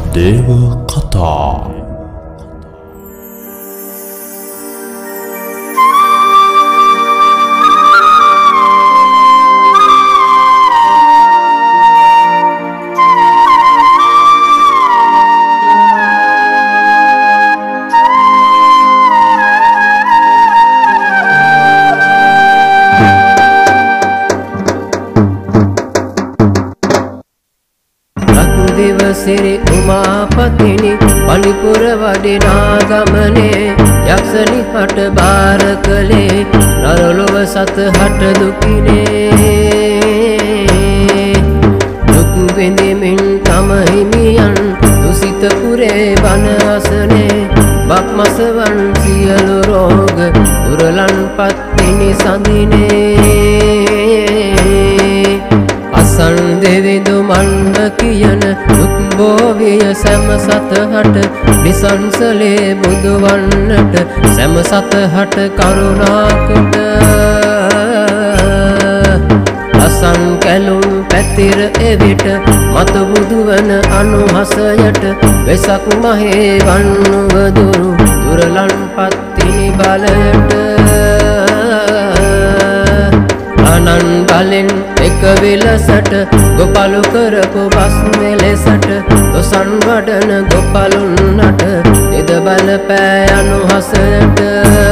දේව කතා सिरि उमापतिनि मणिपुर वडिना गमने यक्षनि हट बार कले नरलोव सत हट दुखिने दुख विंदिमिन तम हिमियन दुसित पुरे बन असने බක්මසවන් සියලු රෝග දුරලන් පත්තිනි සඳිනේ අසන් දෙවිදු මන්න කියන දුක් බෝවිය සැම සතහට නිසංසලේ බුදුවන්නට සැම සතහට කරුණාකට අසන් කැලුම් පැතිර එවිට මත බුදුවන අනුහසයට වෙසක් මහේ වන්නුව දුරු දුරලන් පත්තිනි බලයට අනන් බලෙන් එක විලසට ගොපලු කරපු බස් මෙලෙසට තොසන් වඩන ගොපලුන්නට එද බල පෑ අනුහසයට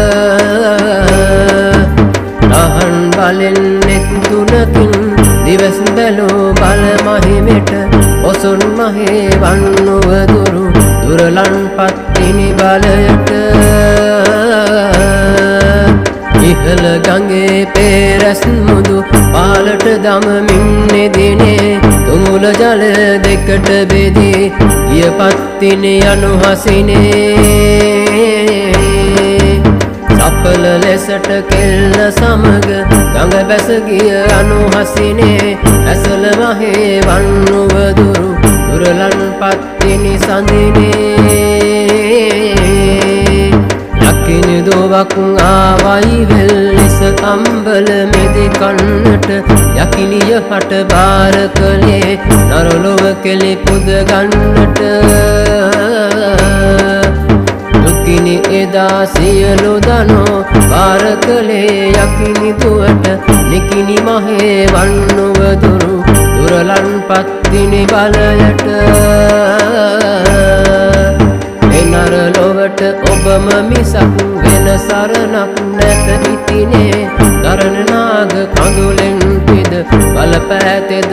අහන් බලෙන් එක් තුනකින් දිවස් බැලූ බල මහිමෙට ඔසුන් මහේ වන්නුව දුරු දුරලන් පත්තිනි බලයට ඉහළ ගඟේ පෙරස් මුදු පාලට දමමින් නෙදිනේ තුමුල ජල දෙකට බෙදී ගිය පත්තිනි අනුහසිනේ සපල ලෙසට කෙල්ල සමග ගඟ බැස ගිය අනුහසිනේ ඇසල මහේ වන්නුව දුරු දුරලන් පත්තිනි සඳිනේ යකිනි දොවක් ආවයි වෙල්ලෙස අම්බල මෙදි කන්නට යකිනිය හට බාර කළේ නරලොව කෙලි පුද ගන්නට දුකිනි එදා සියලු දනෝ බාර කළේ යකිනි දුවට නිකිනි මහේ වන්නුව දුරු දුරලන් පත්තිනි බලයට නරලොවට ඔබම මිසක් වෙන සරණක් නැත ඉතිනේ දරණ නාග කඳුලෙන් පිද බලපෑතෙද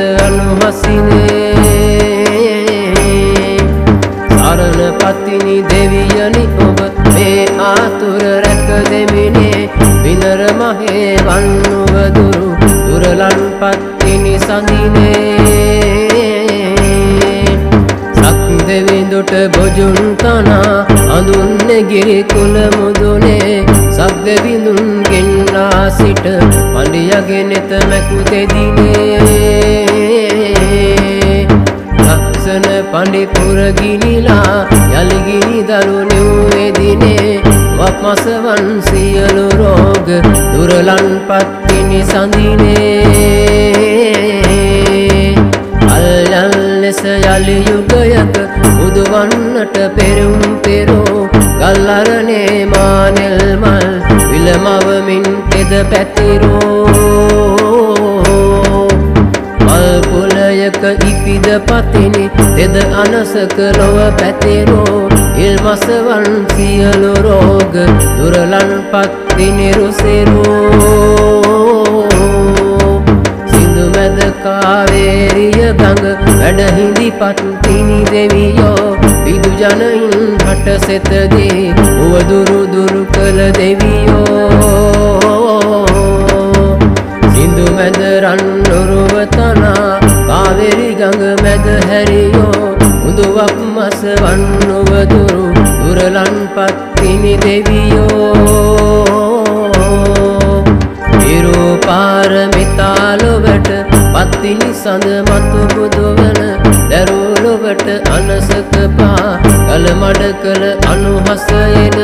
අනුහසිනේ සරණ පත්තිනි දෙවියනි ඔබ මේ ආතුර රැක දෙමිනේ විනර මහේ වන්නුව දුරු දුරලන් පත්තිනි සඳිනේ දෙවිඳුට බොජුන් තනා අඳුන්නේ ගිරි කුල මුදුනේ සක් දෙවිඳුන් ගෙන්නා සිට පඬියගේ නෙත මැකු දෙදිනේ ලක්ෂණ පඬි පුර ගිනිලා යලි ගිනි දරු නිව්වෙදිනේ වප්මසවන් සියලු රෝග දුරලන් පත්තිනි සඳිනේ අල්ලල් ලෙස යලි යුගයක බුදුවන්නට පෙරුම් පෙරෝ ගල්ලරනේ මානෙල් මල් විලමවමින් තෙද පැතිරෝ මල් කුලයක ඉපිද පතිනි තෙද අනසක ලොව පැතිරෝ ඉල්මසවන් සියලු රෝග දුරලන් පත්තිනි රුසිරෝ මැද කාවේරිය ගඟ වැඩ හිඳි පත්තිනි දෙවියෝ විදු ජනයින් හට සෙතදී උවදුරු දුරු කළ දෙවියෝ සිඳු මැද රන් නුරුව තනා කාවේරි ගඟ මැද හැරියෝ උඳුවක් මස වන්නුව දුරු දුරලන් පත්තිනි දෙවියෝ පාරමිතාලොවට පත්තිනි සඳ මතු බුදුවන දැරුලොවට අනසක පා කල මඩ කළ අනුහසයද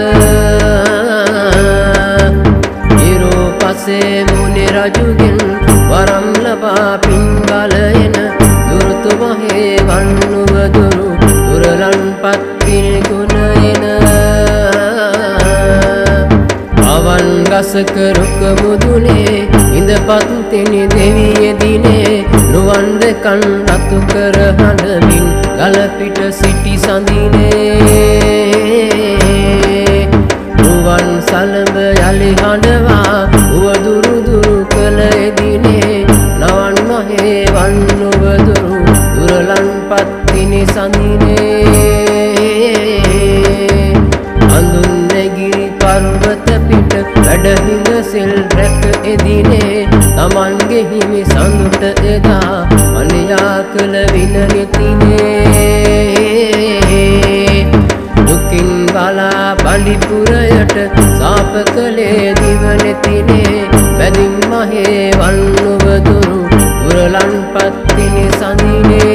ඉරෝ පසේ මුනි රජුගෙන් වරම් ලබා පින් බලයන දුරුතු මහේ වන්නුව දුරු දුරලන් දසක රුක මුදුනේ ඉඳපත් තෙනි දෙවිය දිනේ නුවන් දෙකන් රතු කර හඬමින් ගල පිට සිටි සඳිනේ නුවන් සලඹ යලි හඬවා උවදුරු දුරු කළ එදිනේ නවන් මහේ වන්නුව දුරු දුරලන් පත්තිනි සඳිනේ අඳුන් නැගිරි පර්වත පිට වැඩහිඳ සෙල් රැක එදිනේ තමන්ගේ හිමි සඳුට එදා අනියා කළ විනනිතිනේ දුකින් බලා බඩිපුරයට සාප කළේ දිවනෙතිනේ මැදින් මහේ වන්නුව දුරු දුරලන් පත්තිනි සඳිනේ